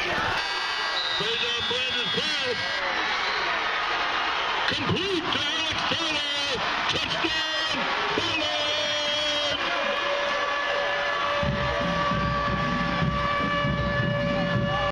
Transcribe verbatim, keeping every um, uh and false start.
Plays on Brandon's pass. Complete to Alex Taylor. Touchdown, Bulldogs!